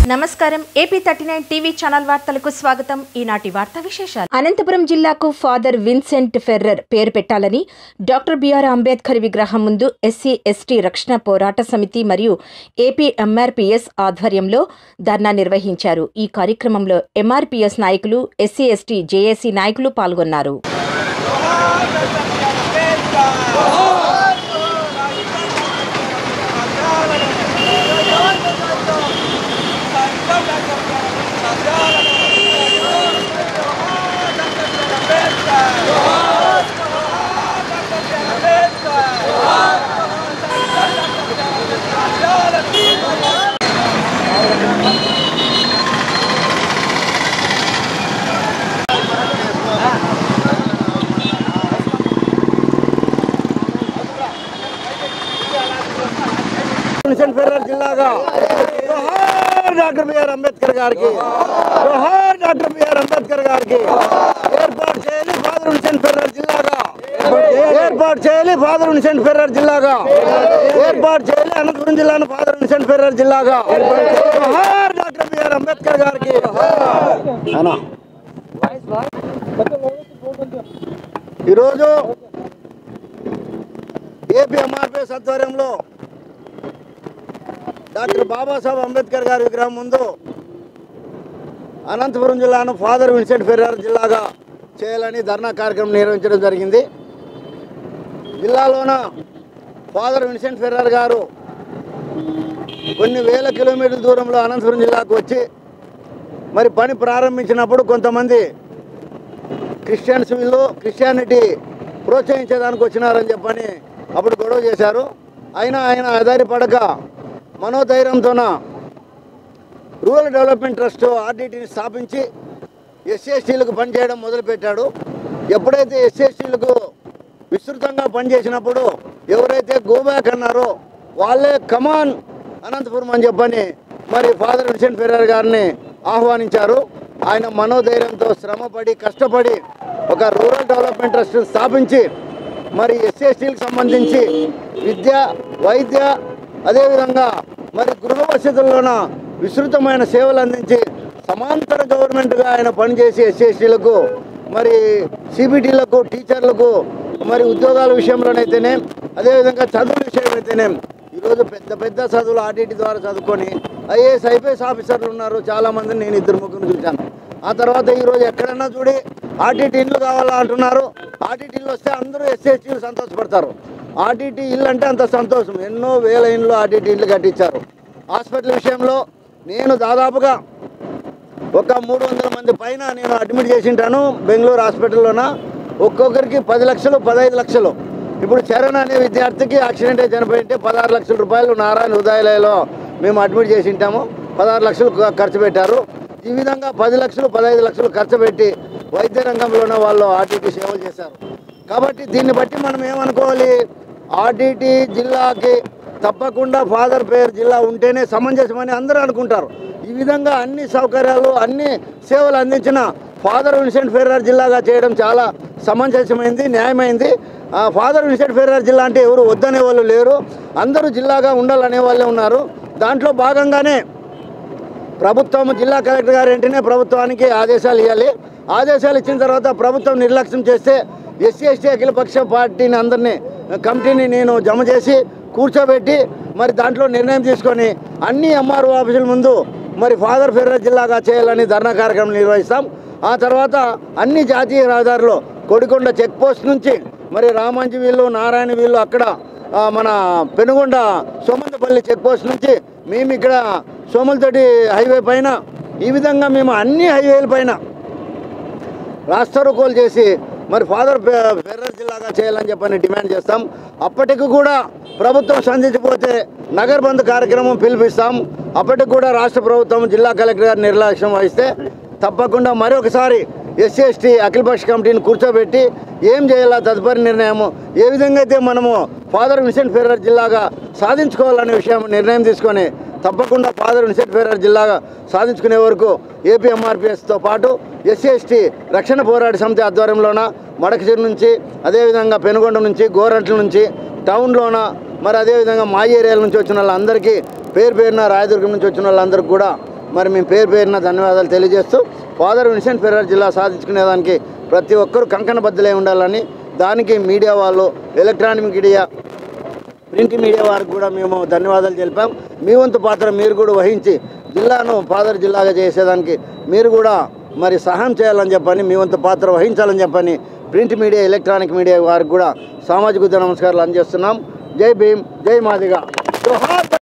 నమస్కారం AP 39 TV channel వార్తలకు స్వాగతం. ఈనాటి వార్తా విశేషాలు. అనంతపురం జిల్లాకు ఫాదర్ విన్సెంట్ ఫెర్రర్ పేరు పెట్టాలని డాక్టర్ బిఆర్ అంబేద్కర్ విగ్రహం ముందు ఎస్సీ ఎస్టీ రక్షణ పోరాట సమితి మరియు ఏపీ ఎంఆర్పీఎస్ ఆధ్వర్యంలో ధర్నా నిర్వహించారు. ఈ కార్యక్రమంలో ఎంఆర్పీఎస్ నాయకులు, ఎస్సీ ఎస్టీ జేఏసీ నాయకులు పాల్గొన్నారు. ఫెర్రర్ జిల్లాగా జోహార్ డాక్టర్ బిఆర్ అంబేద్కర్ గారికి, జోహార్ డాక్టర్ బిఆర్ అంబేద్కర్ గారికి ఏర్పాటు చేయాలి ఫాదర్ విన్సెంట్ ఫెర్రర్ జిల్లాగా, ఏర్పాటు చేయాలి ఫాదర్ విన్సెంట్ ఫెర్రర్ జిల్లాగా, ఏర్పాటు చేయాలి అనంతపురం జిల్లాను ఫాదర్ విన్సెంట్ ఫెర్రర్ జిల్లాగా. జోహార్ డాక్టర్ బిఆర్ అంబేద్కర్ గారికి. ఈరోజు ఏపీ ఎంఆర్పీఎస్ ఆధ్వర్యంలో డాక్టర్ బాబాసాహెబ్ అంబేద్కర్ గారి విగ్రహం ముందు అనంతపురం జిల్లాను ఫాదర్ విన్సెంట్ ఫెర్రర్ జిల్లాగా చేయాలని ధర్నా కార్యక్రమం నిర్వహించడం జరిగింది. జిల్లాలోన ఫాదర్ విన్సెంట్ ఫెర్రర్ గారు కొన్ని వేల కిలోమీటర్ల దూరంలో అనంతపురం జిల్లాకు వచ్చి మరి పని ప్రారంభించినప్పుడు కొంతమంది క్రిస్టియన్స్ వీళ్ళు క్రిస్టియానిటీ ప్రోత్సహించేదానికి వచ్చినారని చెప్పని అప్పుడు గొడవ చేశారు. అయినా ఆయన ఆధారపడక మనోధైర్యంతోన రూరల్ డెవలప్మెంట్ ట్రస్ట్ ఆర్డిటీని స్థాపించి ఎస్సీ ఎస్టీలకు పనిచేయడం మొదలుపెట్టాడు. ఎప్పుడైతే ఎస్సీ ఎస్టీలకు విస్తృతంగా పనిచేసినప్పుడు ఎవరైతే గోబ్యాక్ అన్నారో వాళ్ళే కమాన్ అనంతపురం అని చెప్పని మరి ఫాదర్ విన్సెంట్ ఫెర్రర్ గారిని ఆహ్వానించారు. ఆయన మనోధైర్యంతో శ్రమపడి కష్టపడి ఒక రూరల్ డెవలప్మెంట్ ట్రస్ట్ స్థాపించి మరి ఎస్సీ ఎస్టీలకు సంబంధించి విద్య, వైద్య, అదేవిధంగా మరి గృహ వసతుల్లోన విస్తృతమైన సేవలు అందించి సమాంతర గవర్నమెంట్గా ఆయన పనిచేసి ఎస్సీ ఎస్టీలకు మరి సిబిటీలకు టీచర్లకు మరి ఉద్యోగాల విషయంలోనైతేనే అదేవిధంగా చదువుల విషయమైతేనే ఈరోజు పెద్ద పెద్ద చదువులు ఆర్డిటీ ద్వారా చదువుకొని ఐఏఎస్ ఐపీఎస్ ఆఫీసర్లు ఉన్నారు చాలామందిని నేను ఇద్దరు ముగ్గురు చూశాను. ఆ తర్వాత ఈరోజు ఎక్కడన్నా చూడి ఆర్డిటీ ఇల్లు కావాలా అంటున్నారు. ఆర్డిటీలు వస్తే అందరూ ఎస్సీ ఎస్టీలు సంతోషపడతారు. ఆర్డిటీ ఇల్లు అంటే అంత సంతోషం. ఎన్నో వేల ఇండ్లు ఆర్డిటీ ఇల్లు కట్టించారు. హాస్పిటల్ విషయంలో నేను దాదాపుగా ఒక 300 మంది పైన నేను అడ్మిట్ చేసింటాను బెంగళూరు హాస్పిటల్లోన. ఒక్కొక్కరికి 10 లక్షలు 15 లక్షలు. ఇప్పుడు చరణ్ అనే విద్యార్థికి యాక్సిడెంట్ అయి చనిపోయింటే 16 లక్షల రూపాయలు నారాయణ హృదయాలయలో మేము అడ్మిట్ చేసింటాము. 16 లక్షలు ఖర్చు పెట్టారు. ఈ విధంగా 10 లక్షలు 15 లక్షలు ఖర్చు పెట్టి వైద్య రంగంలోనే వాళ్ళు ఆర్డిటీ సేవలు చేశారు. కాబట్టి దీన్ని బట్టి మనం ఏమనుకోవాలి, ఆర్డిటీ జిల్లాకి తప్పకుండా ఫాదర్ పేరు జిల్లా ఉంటేనే సమంజసమని అందరూ అనుకుంటారు. ఈ విధంగా అన్ని సౌకర్యాలు అన్ని సేవలు అందించిన ఫాదర్ విన్సెంట్ ఫెర్రర్ జిల్లాగా చేయడం చాలా సమంజసమైంది, న్యాయమైంది. ఫాదర్ విన్సెంట్ ఫెర్రర్ జిల్లా అంటే ఎవరు వద్దనే వాళ్ళు లేరు, అందరూ జిల్లాగా ఉండాలనే వాళ్ళే ఉన్నారు. దాంట్లో భాగంగానే ప్రభుత్వం జిల్లా కలెక్టర్ గారు వెంటనే ప్రభుత్వానికి ఆదేశాలు ఇవ్వాలి. ఆదేశాలు ఇచ్చిన తర్వాత ప్రభుత్వం నిర్లక్ష్యం చేస్తే ఎస్సీ ఎస్టీ అఖిలపక్ష పార్టీని అందరినీ కమిటీని నేను జమ చేసి కూర్చోబెట్టి మరి దాంట్లో నిర్ణయం తీసుకొని అన్ని ఎంఆర్ఓ ఆఫీసుల ముందు మరి ఫాదర్ ఫెర్రర్ జిల్లాగా చేయాలని ధర్నా కార్యక్రమం నిర్వహిస్తాం. ఆ తర్వాత అన్ని జాతీయ రహదారులు కొడికొండ చెక్ పోస్ట్ నుంచి మరి రామంజి వీళ్ళు నారాయణ వీళ్ళు అక్కడ మన పెనుగొండ సోమంతపల్లి చెక్ పోస్ట్ నుంచి మేము ఇక్కడ సోమలతోటి హైవే పైన ఈ విధంగా మేము అన్ని హైవేల పైన రాస్తారోకోలు చేసి మరి ఫాదర్ ఫెర్రర్ జిల్లాగా చేయాలని చెప్పని డిమాండ్ చేస్తాం. అప్పటికి కూడా ప్రభుత్వం స్పందించకపోతే నగర్ బంద్ కార్యక్రమం పిలిపిస్తాం. అప్పటికి కూడా రాష్ట్ర ప్రభుత్వం జిల్లా కలెక్టర్ గారు నిర్లక్ష్యం వహిస్తే తప్పకుండా మరొకసారి ఎస్సీ ఎస్టీ అఖిలపక్ష కమిటీని కూర్చోబెట్టి ఏం చేయాలా తదుపరి నిర్ణయం ఏ విధంగా అయితే మనము ఫాదర్ విన్సెంట్ ఫెర్రర్ జిల్లాగా సాధించుకోవాలనే విషయం నిర్ణయం తీసుకొని తప్పకుండా ఫాదర్ విన్సెంట్ ఫెర్రర్ జిల్లాగా సాధించుకునే వరకు ఏపీ ఎంఆర్పీఎస్తో పాటు ఎస్సీ ఎస్టీ రక్షణ పోరాట సమితి ఆధ్వర్యంలోన మడకసిరి నుంచి అదేవిధంగా పెనుగొండ నుంచి గోరంట్ల నుంచి టౌన్లోన మరి అదేవిధంగా మా ఏరియాల నుంచి వచ్చిన వాళ్ళందరికీ పేరు పేరున రాయదుర్గం నుంచి వచ్చిన వాళ్ళందరికీ కూడా మరి మేము పేరున ధన్యవాదాలు తెలియజేస్తూ ఫాదర్ విన్సెంట్ ఫెర్రర్ జిల్లా సాధించుకునేదానికి ప్రతి ఒక్కరూ కంకణబద్ధులై ఉండాలని, దానికి మీడియా వాళ్ళు, ఎలక్ట్రానిక్ మీడియా, ప్రింట్ మీడియా వారికి కూడా మేము ధన్యవాదాలు తెలిపాం. మీ వంతు పాత్ర మీరు కూడా వహించి జిల్లాను ఫాదర్ జిల్లాగా చేసేదానికి మీరు కూడా మరి సహాయం చేయాలని చెప్పని, మీ వంతు పాత్ర వహించాలని చెప్పని ప్రింట్ మీడియా, ఎలక్ట్రానిక్ మీడియా వారికి కూడా సామాజిక నమస్కారాలు అందజేస్తున్నాం. జై భీమ్, జై మాదిగ.